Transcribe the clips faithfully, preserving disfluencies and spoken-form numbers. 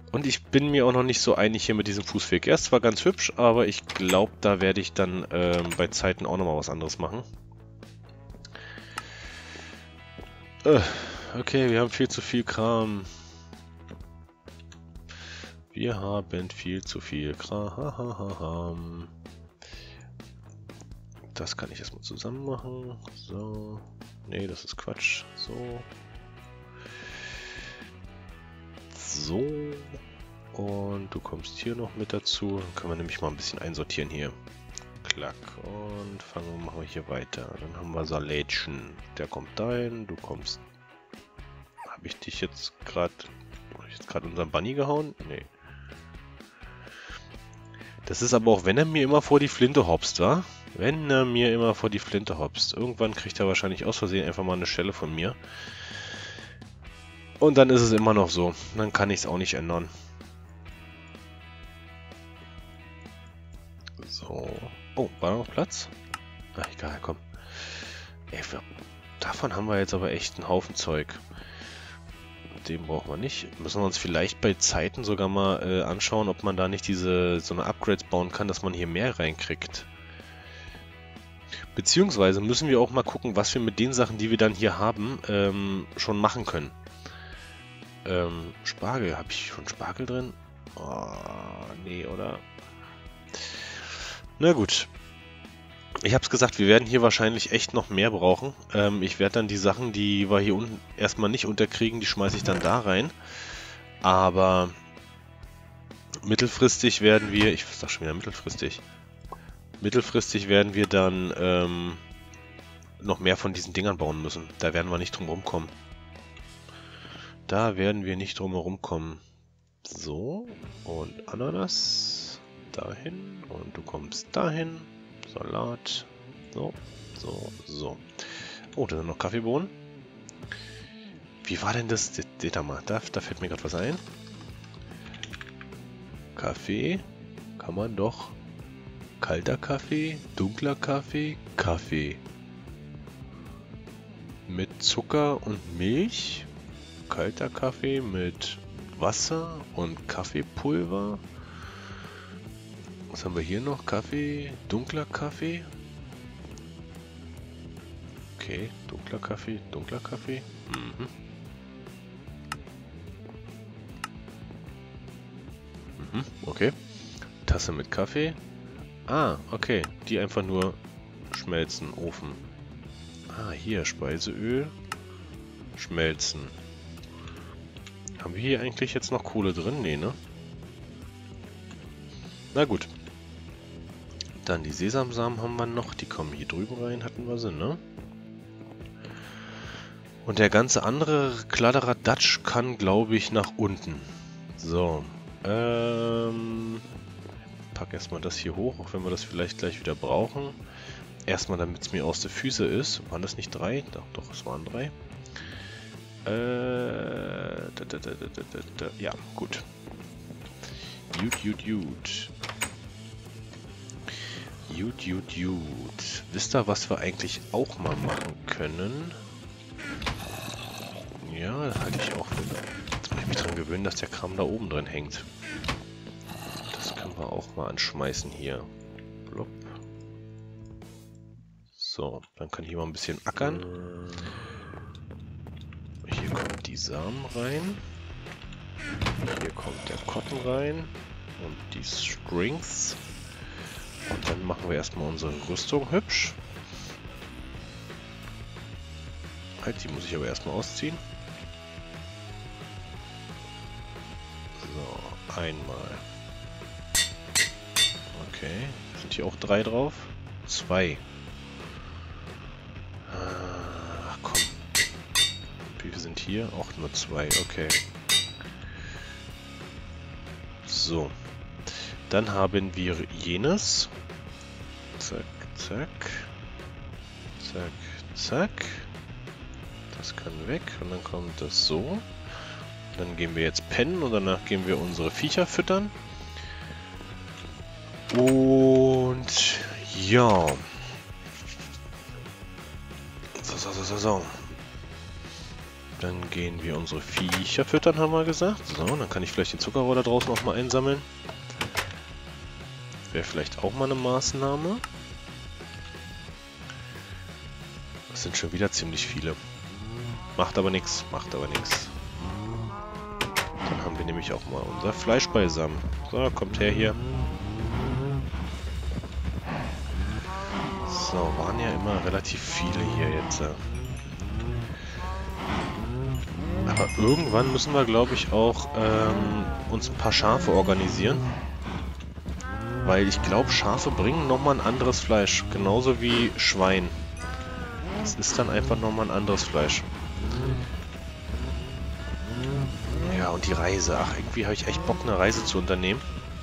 Und ich bin mir auch noch nicht so einig hier mit diesem Fußweg. Er ist zwar ganz hübsch, aber ich glaube, da werde ich dann ähm, bei Zeiten auch nochmal was anderes machen. Äh, okay, wir haben viel zu viel Kram. Wir haben viel zu viel Kram. Das kann ich erstmal zusammen machen. So. Nee, das ist Quatsch. So. So. Und du kommst hier noch mit dazu. Dann können wir nämlich mal ein bisschen einsortieren hier. Klack. Und fangen, machen wir hier weiter. Dann haben wir Salätchen. Der kommt dahin. Du kommst. Habe ich dich jetzt gerade. Habe ich jetzt gerade unseren Bunny gehauen? Nee. Das ist aber auch, wenn er mir immer vor die Flinte hopst, wa? Wenn er mir immer vor die Flinte hopst. Irgendwann kriegt er wahrscheinlich aus Versehen einfach mal eine Stelle von mir. Und dann ist es immer noch so. Dann kann ich es auch nicht ändern. So. Oh, war noch Platz? Ach, egal, komm. Ey, wir, davon haben wir jetzt aber echt einen Haufen Zeug. Den brauchen wir nicht. Müssen wir uns vielleicht bei Zeiten sogar mal äh, anschauen, ob man da nicht diese so eine Upgrades bauen kann, dass man hier mehr reinkriegt. Beziehungsweise müssen wir auch mal gucken, was wir mit den Sachen, die wir dann hier haben, ähm, schon machen können. Ähm, Spargel. Habe ich schon Spargel drin? Oh, nee, oder? Na gut. Ich habe es gesagt, wir werden hier wahrscheinlich echt noch mehr brauchen. Ähm, ich werde dann die Sachen, die wir hier unten erstmal nicht unterkriegen, die schmeiße ich dann da rein. Aber mittelfristig werden wir, ich sag schon wieder mittelfristig, mittelfristig werden wir dann ähm, noch mehr von diesen Dingern bauen müssen. Da werden wir nicht drum rumkommen. Da werden wir nicht drum herum kommen. So, und Ananas dahin und du kommst dahin. Salat. So, so, so. Oh, da sind noch Kaffeebohnen. Wie war denn das? Seht ihr mal, da, da fällt mir gerade was ein. Kaffee kann man doch. Kalter Kaffee, dunkler Kaffee, Kaffee. Mit Zucker und Milch. Kalter Kaffee mit Wasser und Kaffeepulver. Was haben wir hier noch? Kaffee, dunkler Kaffee. Okay, dunkler Kaffee, dunkler Kaffee. Mhm. Mhm, okay. Tasse mit Kaffee. Ah, okay. Die einfach nur schmelzen, Ofen. Ah, hier, Speiseöl. Schmelzen. Haben wir hier eigentlich jetzt noch Kohle drin? Nee, ne? Na gut. Dann die Sesamsamen haben wir noch. Die kommen hier drüben rein, hatten wir sie, ne? Und der ganze andere Kladderadatsch kann, glaube ich, nach unten. So. Ähm... Pack erstmal das hier hoch, auch wenn wir das vielleicht gleich wieder brauchen. Erstmal, damit es mir aus der Füße ist. Waren das nicht drei? Doch, doch, es waren drei. Äh... Da, da, da, da, da, da. Ja, gut. Gut, gut, gut. Gut, gut, gut. Wisst ihr, was wir eigentlich auch mal machen können? Ja, das halte ich auch für. Jetzt muss ich mich dran gewöhnen, dass der Kram da oben drin hängt. Das können wir auch mal anschmeißen hier. Blop. So, dann kann ich hier mal ein bisschen ackern. Hier kommen die Samen rein. Hier kommt der Cotton rein. Und die Strings. Und dann machen wir erstmal unsere Rüstung hübsch. Halt, die muss ich aber erstmal ausziehen. So, einmal. Okay, sind hier auch drei drauf? Zwei. Ach komm. Wie viele sind hier? Auch nur zwei, okay. So. Dann haben wir jenes. Zack, zack. Zack, zack. Das kann weg. Und dann kommt das so. Dann gehen wir jetzt pennen und danach gehen wir unsere Viecher füttern. Und ja. So, so, so, so, so. Dann gehen wir unsere Viecher füttern, haben wir gesagt. So, dann kann ich vielleicht den Zuckerrohr da draußen auch mal einsammeln. Wäre vielleicht auch mal eine Maßnahme. Das sind schon wieder ziemlich viele. Macht aber nichts, macht aber nichts. Dann haben wir nämlich auch mal unser Fleisch beisammen. So, kommt her hier. So, waren ja immer relativ viele hier jetzt. Aber irgendwann müssen wir, glaube ich, auch ähm, uns ein paar Schafe organisieren. Weil ich glaube, Schafe bringen nochmal ein anderes Fleisch. Genauso wie Schwein. Das ist dann einfach nochmal ein anderes Fleisch. Ja, und die Reise. Ach, irgendwie habe ich echt Bock, eine Reise zu unternehmen.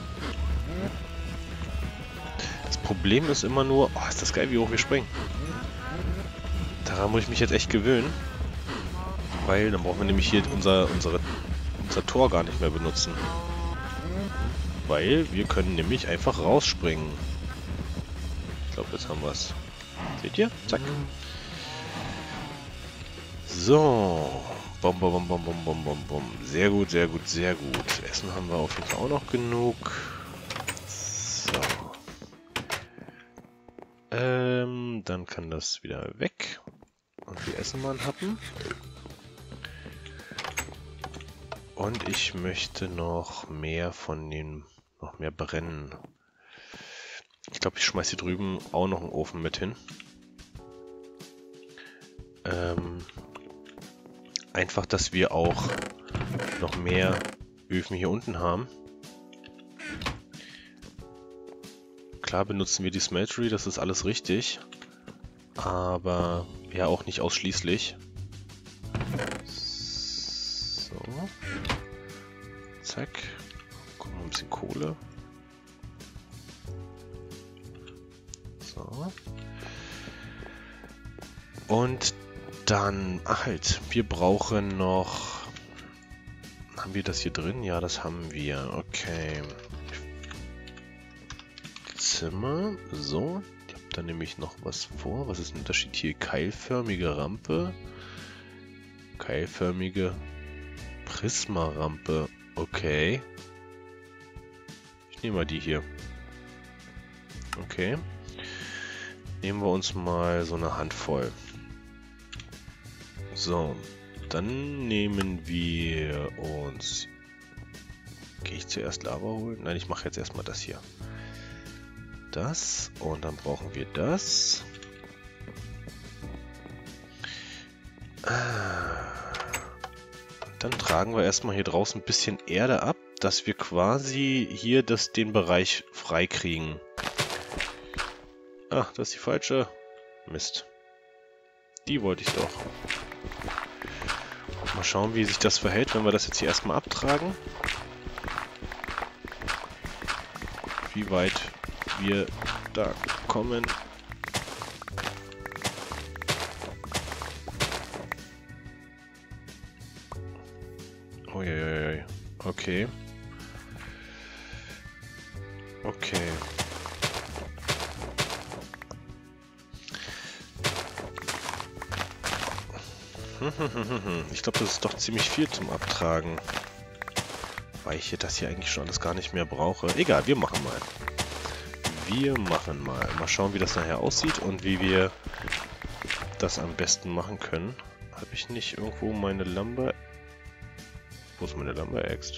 Das Problem ist immer nur... Oh, ist das geil, wie hoch wir springen. Daran muss ich mich jetzt echt gewöhnen. Weil dann brauchen wir nämlich hier unser, unsere, unser Tor gar nicht mehr benutzen. Weil wir können nämlich einfach rausspringen. Ich glaube, jetzt haben wir es. Seht ihr? Zack. So. Bom, bom, bom, bom, bom, bom, bom. Sehr gut, sehr gut, sehr gut. Essen haben wir auf jeden Fall auch noch genug. So. Ähm, dann kann das wieder weg. Und wir essen mal einen Happen. Und ich möchte noch mehr von den... noch mehr brennen. Ich glaube, ich schmeiße hier drüben auch noch einen Ofen mit hin. Ähm, einfach, dass wir auch noch mehr Öfen hier unten haben. Klar benutzen wir die Smeltery, das ist alles richtig. Aber ja auch nicht ausschließlich. So. Zack. Gucken wir ein bisschen Kohle. So. Und dann, ach halt, wir brauchen noch... Haben wir das hier drin? Ja, das haben wir. Okay. Zimmer. So. Ich habe da nämlich noch was vor. Was ist der Unterschied hier? Keilförmige Rampe. Keilförmige Prisma-Rampe. Okay. Ich nehme mal die hier. Okay. Nehmen wir uns mal so eine Handvoll. So. Dann nehmen wir uns... Gehe ich zuerst Lava holen? Nein, ich mache jetzt erstmal das hier. Das. Und dann brauchen wir das. Dann tragen wir erstmal hier draußen ein bisschen Erde ab, dass wir quasi hier das, den Bereich frei kriegen. Ach, das ist die falsche. Mist. Die wollte ich doch. Mal schauen, wie sich das verhält, wenn wir das jetzt hier erstmal abtragen. Wie weit wir da kommen. Uiuiui. Okay. Okay. Ich glaube, das ist doch ziemlich viel zum Abtragen. Weil ich hier das hier eigentlich schon alles gar nicht mehr brauche. Egal, wir machen mal. Wir machen mal. Mal schauen, wie das nachher aussieht und wie wir das am besten machen können. Habe ich nicht irgendwo meine Lumber... Wo ist meine Lumber-Axt?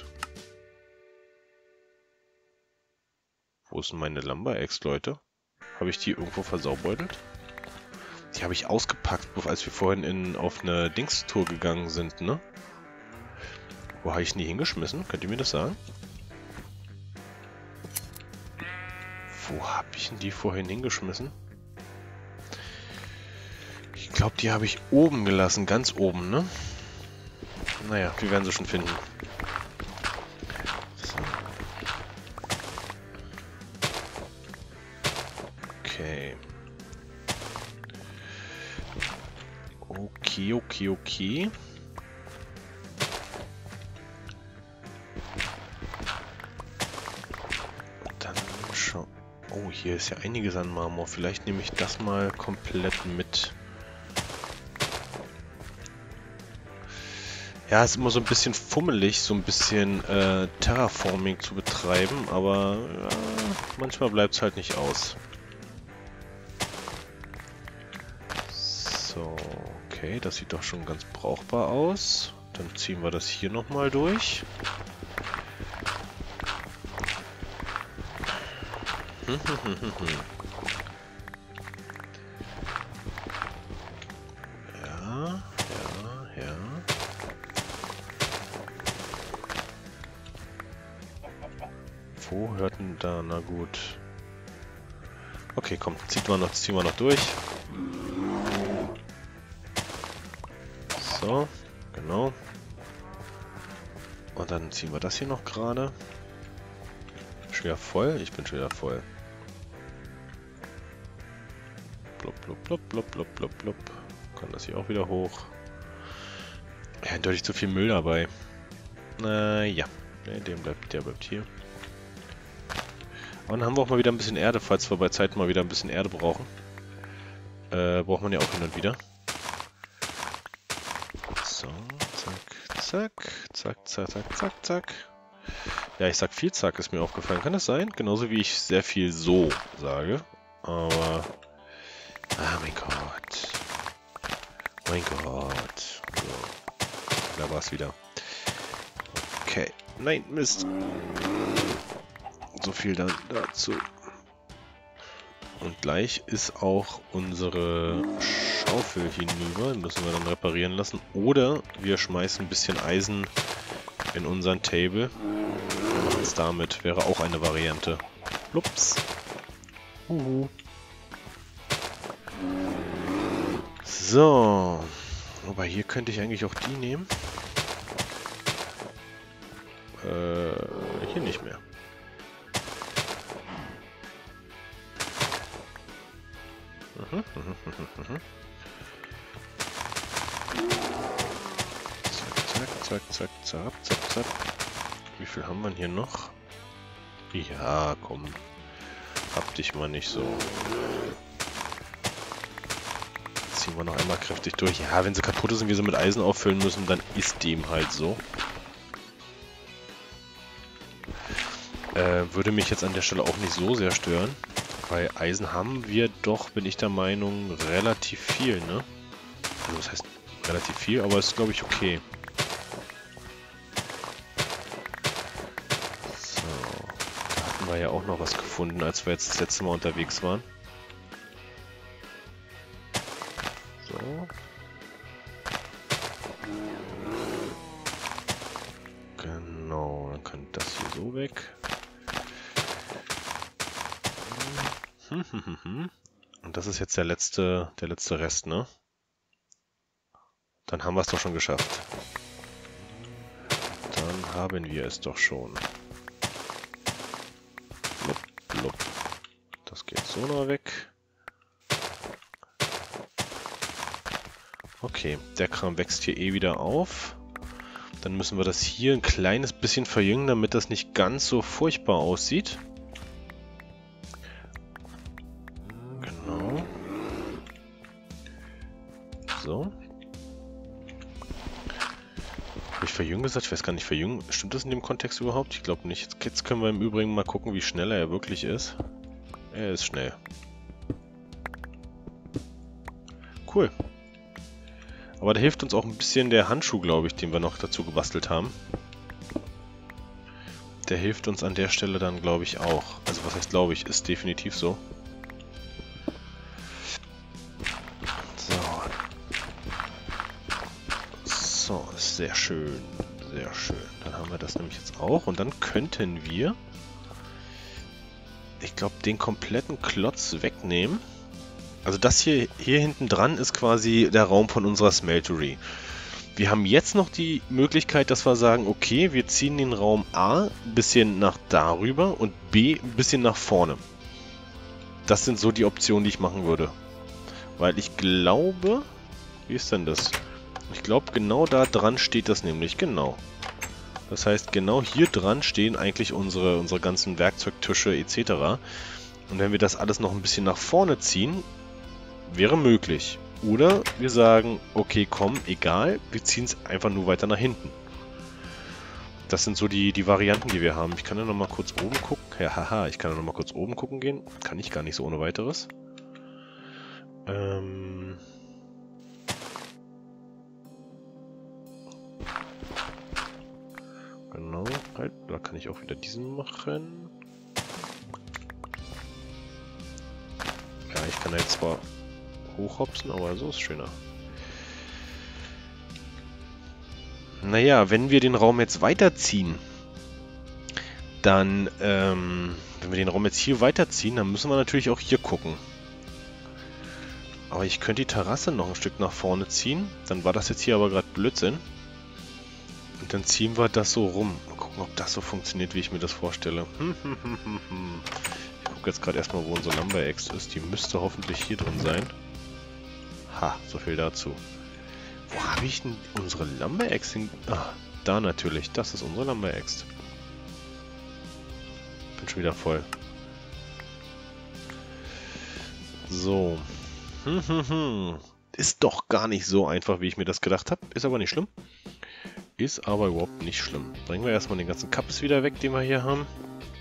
Wo ist meine Lumber-Axt, Leute? Habe ich die irgendwo versaubeutelt? Die habe ich ausgepackt, als wir vorhin in, auf eine Dingstour gegangen sind, ne? Wo habe ich denn die hingeschmissen? Könnt ihr mir das sagen? Wo habe ich denn die vorhin hingeschmissen? Ich glaube, die habe ich oben gelassen, ganz oben, ne? Naja, wir werden sie schon finden. So. Okay. Okay, okay, okay. Dann schau. Oh, hier ist ja einiges an Marmor. Vielleicht nehme ich das mal komplett mit. Ja, es ist immer so ein bisschen fummelig, so ein bisschen äh, Terraforming zu betreiben, aber ja, manchmal bleibt es halt nicht aus. So, okay, das sieht doch schon ganz brauchbar aus. Dann ziehen wir das hier nochmal durch. Hm, hm, hm, hm, hm. Ja, ja, ja. Wo hört denn da? Na gut. Okay, komm, zieht wir noch, ziehen wir noch durch. So, genau. Und dann ziehen wir das hier noch gerade. Schwer voll? Ich bin schon wieder voll. Blub, blub, blub, blub, blub, blub, blub. Kann das hier auch wieder hoch. Ja, eindeutig zu viel Müll dabei. Naja. Nee, der bleibt, der bleibt hier. Und dann haben wir auch mal wieder ein bisschen Erde, falls wir bei Zeit mal wieder ein bisschen Erde brauchen. Äh, braucht man ja auch hin und wieder. So, zack, zack, zack, zack, zack, zack, zack. Ja, ich sag viel zack, ist mir aufgefallen. Kann das sein? Genauso wie ich sehr viel so sage. Aber... Ah, mein Gott. Mein Gott. So. Da war's wieder. Okay. Nein, Mist. So viel dann dazu. Und gleich ist auch unsere Schaufel hinüber. Die müssen wir dann reparieren lassen. Oder wir schmeißen ein bisschen Eisen in unseren Table. Wir machen es damit. Wäre auch eine Variante. Ups. Uhu. So. Aber hier könnte ich eigentlich auch die nehmen. Äh, hier nicht mehr. Mhm, mhm, mhm, mhm. Zack, zack, zack, zack, zack, zack. Wie viel haben wir hier noch? Ja, komm. Hab dich mal nicht so. Ziehen wir noch einmal kräftig durch. Ja, wenn sie kaputt ist und wir sie mit Eisen auffüllen müssen, dann ist dem halt so. Äh, würde mich jetzt an der Stelle auch nicht so sehr stören. Weil Eisen haben wir doch, bin ich der Meinung, relativ viel, ne? Also das heißt relativ viel, aber ist, glaube ich, okay. So, da hatten wir ja auch noch was gefunden, als wir jetzt das letzte Mal unterwegs waren. So. Genau, dann kann das hier so weg. Und das ist jetzt der letzte, der letzte Rest, ne? Dann haben wir es doch schon geschafft. Dann haben wir es doch schon. Blub, blub. Das geht so noch weg. Okay, der Kram wächst hier eh wieder auf. Dann müssen wir das hier ein kleines bisschen verjüngen, damit das nicht ganz so furchtbar aussieht. Genau. So. Habe ich verjüngen gesagt? Ich weiß gar nicht, verjüngen. Stimmt das in dem Kontext überhaupt? Ich glaube nicht. Jetzt, jetzt können wir im Übrigen mal gucken, wie schnell er wirklich ist. Er ist schnell. Cool. Aber da hilft uns auch ein bisschen der Handschuh, glaube ich, den wir noch dazu gebastelt haben. Der hilft uns an der Stelle dann, glaube ich, auch. Also was heißt glaube ich, ist definitiv so. So. So, sehr schön. Sehr schön. Dann haben wir das nämlich jetzt auch. Und dann könnten wir, ich glaube, den kompletten Klotz wegnehmen. Also das hier, hier hinten dran ist quasi der Raum von unserer Smeltery. Wir haben jetzt noch die Möglichkeit, dass wir sagen, okay, wir ziehen den Raum A ein bisschen nach darüber und B ein bisschen nach vorne. Das sind so die Optionen, die ich machen würde. Weil ich glaube, wie ist denn das? Ich glaube, genau da dran steht das nämlich, genau. Das heißt, genau hier dran stehen eigentlich unsere, unsere ganzen Werkzeugtische et cetera. Und wenn wir das alles noch ein bisschen nach vorne ziehen, wäre möglich. Oder wir sagen, okay, komm, egal, wir ziehen es einfach nur weiter nach hinten. Das sind so die, die Varianten, die wir haben. Ich kann ja noch mal kurz oben gucken. Ja, haha, ich kann ja noch mal kurz oben gucken gehen. Kann ich gar nicht so ohne weiteres. Ähm... Genau, halt, da kann ich auch wieder diesen machen. Ja, ich kann jetzt zwar hochhopsen, aber so ist schöner. Naja, wenn wir den Raum jetzt weiterziehen, dann, ähm, wenn wir den Raum jetzt hier weiterziehen, dann müssen wir natürlich auch hier gucken. Aber ich könnte die Terrasse noch ein Stück nach vorne ziehen. Dann war das jetzt hier aber gerade Blödsinn. Und dann ziehen wir das so rum. Mal gucken, ob das so funktioniert, wie ich mir das vorstelle. Ich gucke jetzt gerade erstmal, wo unsere Lumber-Axt ist. Die müsste hoffentlich hier drin sein. Ha, so viel dazu. Wo habe ich denn unsere Lumber-Axt hin? Ah, da natürlich. Das ist unsere Lumber-Axt. Bin schon wieder voll. So. Ist doch gar nicht so einfach, wie ich mir das gedacht habe. Ist aber nicht schlimm. Ist aber überhaupt nicht schlimm. Bringen wir erstmal den ganzen Cups wieder weg, den wir hier haben.